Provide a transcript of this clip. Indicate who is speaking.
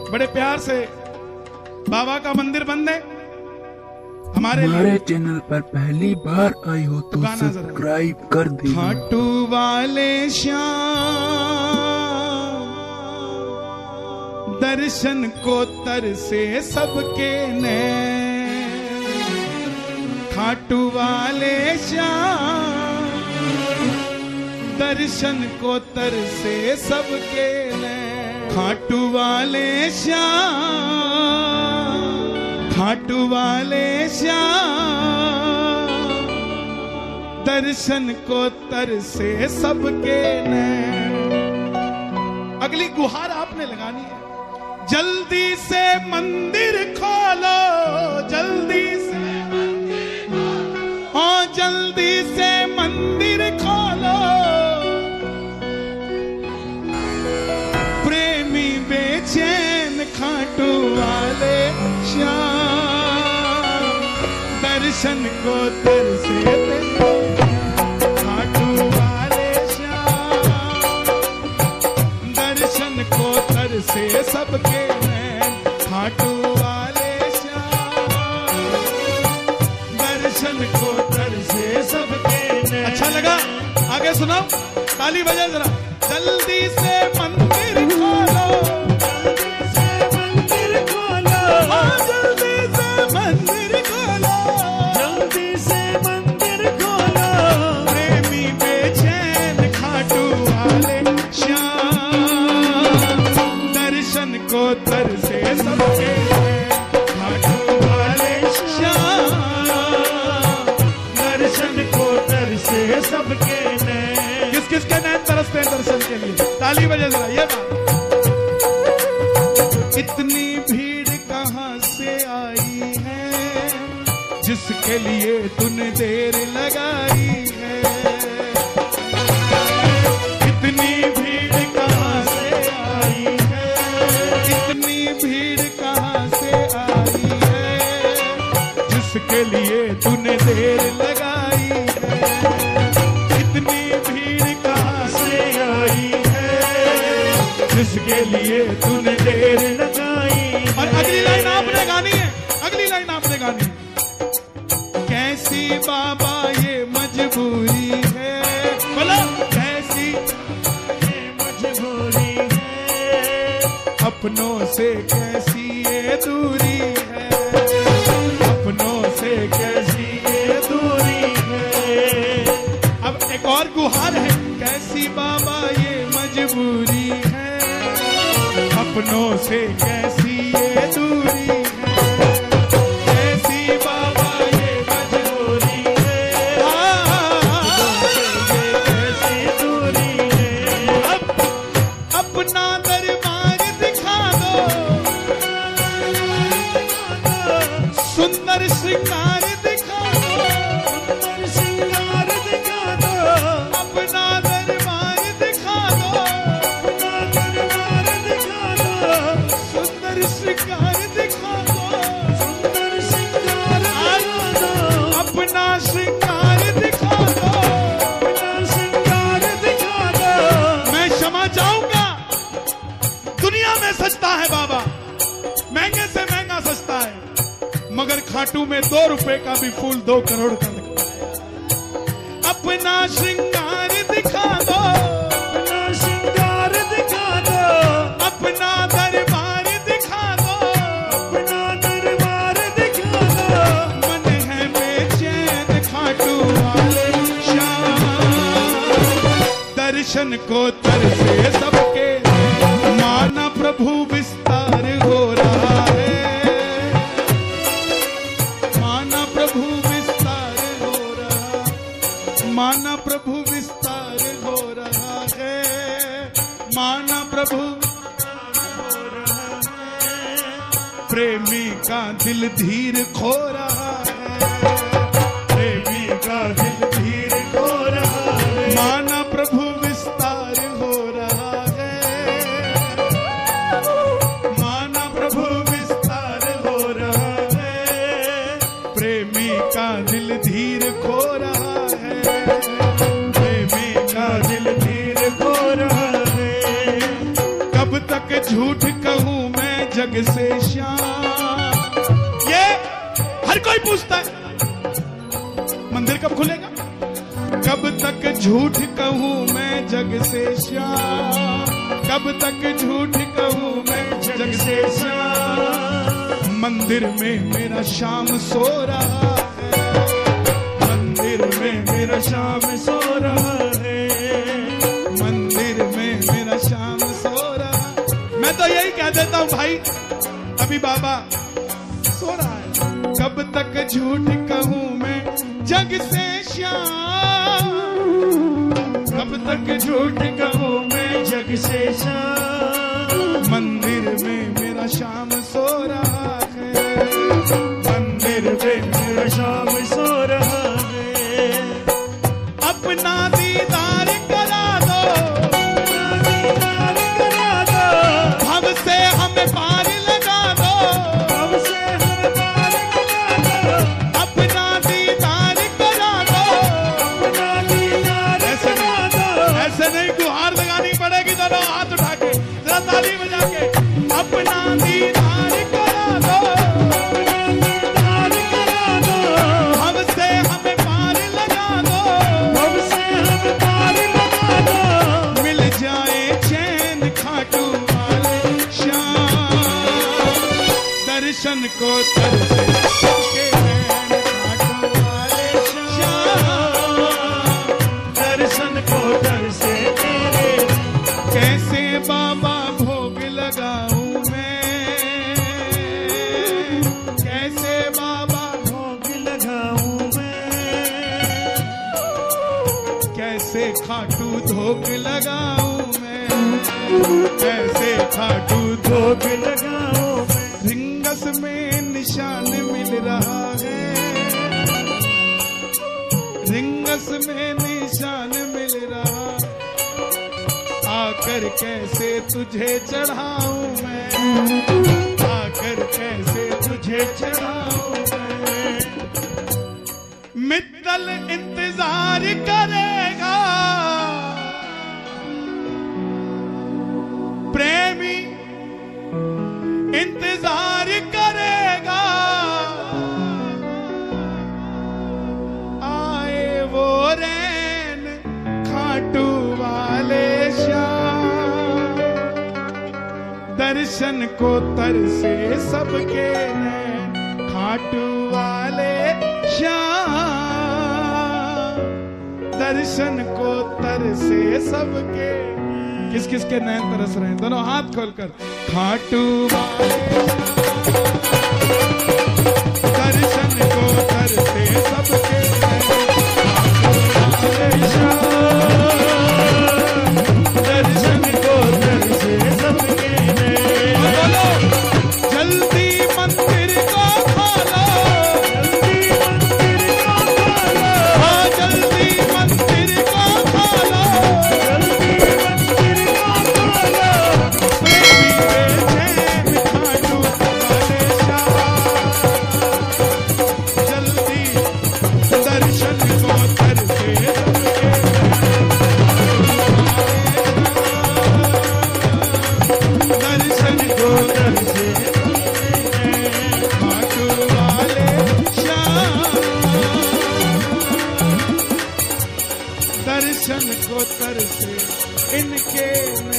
Speaker 1: बड़े प्यार से बाबा का मंदिर बंद है।
Speaker 2: हमारे चैनल पर पहली बार आई हो तो सब्सक्राइब कर दे।
Speaker 1: खाटू वाले श्याम दर्शन को तरसे सबके नैन। खाटू वाले श्याम दर्शन को तरसे सबके नैन। खाटू वाले श्याम, खाटू वाले श्याम दर्शन को तरसे सबके नैन। अगली गुहार आपने लगानी है। जल्दी से मंदिर खोलो, जल्दी से मंदिर खोलो, हाँ जल्दी से मंदिर खोलो। प्रेमी बेचैन खाटू वाले श्याम दर्शन को तरसे खाटू वाले श्याम दर्शन को तरसे सबके नैन। खाटू वाले श्याम दर्शन को तरसे सबके नैन। अच्छा लगा? आगे सुनाओ, ताली बजाओ जरा। जल्दी से मंदिर खोलो, जल्दी से मंदिर खोलो, हाँ जल्दी से मंदिर खोलो, जल्दी से मंदिर खोलो। प्रेमी बेचैन खाटू वाले श्याम दर्शन को तरसे सबके नैन। खाटू वाले श्याम दर्शन को तरसे सबके नैन। किस किस के नैन तरसते हैं दर्शन के लिए? ताली बजा जरा। ये बात, इतनी भीड़ कहाँ से आई है जिसके लिए तूने देर लगाई है। इतनी भीड़ कहाँ से आई है, इतनी भीड़ कहाँ से आई है जिसके लिए तूने देर लगाई है। इतनी भीड़ कहाँ से आई है जिसके लिए तूने देर लगाई। और अगली लाइन आपने गानी है, अगली लाइन आपने गानी है। कैसी बाबा ये मजबूरी है, बोलो कैसी ये मजबूरी है, अपनों से कैसी ये दूरी है, अपनों से कैसी ये दूरी है। अब एक और गुहार है। कैसी बाबा ये मजबूरी है, अपनों से कैसी ये दूरी है। कैसी बाबा ये मजबूरी है, कैसी दूरी है। अब अपना दरबार दिखा दो, सुंदर श्रृंगार दिखा दो, सुंदर श्रृंगार दिखा दो। अपना दरबार दिखा दो, अपना दरबार दिखा दो, सुंदर श्रृंगार दिखा दो, सुंदर श्रृंगार दिखा दो। अपना श्रृंगार दिखा दो, अपना श्रृंगार दिखा दो। मैं क्षमा चाहूंगा, दुनिया में सस्ता है बाबा, महंगे से महंगा सस्ता है, मगर खाटू में 2 रुपए का भी फूल 2 करोड़ का लगता है। अपना श्रृंगार दिखा दो, अपना श्रृंगार दिखा दो, अपना दरबार दिखा दो, अपना दरबार दिखा दो। मन है बेचैन खाटू वाले श्याम दर्शन को तरसे सबके नैन। माना प्रभु विस्तार हो रहा है, माना प्रभु विस्तार हो रहा, माना प्रभु विस्तार हो रहा है, माना प्रभु हो रहा है। प्रेमी का दिल धीर खो रहा है, प्रेमी का दिल धीर खो रहा है। माना प्रभु विस्तार हो रहा है, माना प्रभु विस्तार हो रहा है। प्रेमी का दिल धीर खो रहा है, प्रेमी का दिल धीर खो रहा है। कब तक झूठ कहूँ मैं जग से श्याम। ये हर कोई पूछता है मंदिर कब खुलेगा, कब तक झूठ कहूं मैं जग से श्याम, कब तक झूठ कहूं मैं जग से श्याम। मंदिर में मेरा श्याम सो रहा है, मंदिर में मेरा श्याम सो रहा है, मंदिर में मेरा श्याम सो रहा। मैं तो यही कह देता हूं भाई, अभी बाबा सो रहा है। कब तक झूठ कहूं मैं जग से श्याम, कब तक झूठ कहूं मैं जग से श्याम। मंदिर में मेरा श्याम सो रहा है, मंदिर में मेरा श्याम सो रहा है। अपना दीदार करा दो, दीदार करा दो, भव से हमें पार लगा दो, भव से हमें पार लगा दो। अपना दीदार करा दो, अपना दीदार करा दो। ऐसे नहीं, गुहार लगानी पड़ेगी दोनों हाथ उठा के, जरा ताली बजा के। अपना दीदार करा दो, अपना दीदार करा दो, भव से हमें पार लगा दो, भव से हमें पार लगा दो। मिल जाए चैन खाटू वाले श्याम, दर्शन को तरसे के नैन खाटू वाले श्याम, दर्शन को तरसे तेरे। कैसे बाबा भोग लगाऊं मैं, कैसे बाबा भोग लगाऊं मैं, कैसे खाटू धोख लगाऊं मैं, कैसे खाटू धोख लगाऊं मैं। रिंगस में निशान मिल रहा है, रिंगस में निशान मिल रहा। आकर कैसे तुझे चढ़ाऊं मैं, आकर कैसे तुझे चढ़ाऊं मैं। मित्तल इंतजार करेगा, प्रेमी इंतजार करेगा। आए वो रैन खाटू वाले श्याम, दर्शन को तरसे सबके नैन खाटू वाले श्याम, दर्शन को तरसे सबके। किस किस के नैन तरस रहे हैं, दोनों हाथ खोलकर। खाटू वाले दर्शन को तरसे सबके नैन, खाटू वाले दर्शन को तरसे सबके नैन। जल्दी मंदिर को खोलो, जल्दी मंदिर को खोलो, हाँ जल्दी मंदिर को खोलो, जल्दी मंदिर को खोलो। प्रेमी चैन खाटू वाले श्याम, जल्दी दर्शन को तरसे सबके दर्शन को तरसे खाटू वाले श्याम, दर्शन को तरसे इनके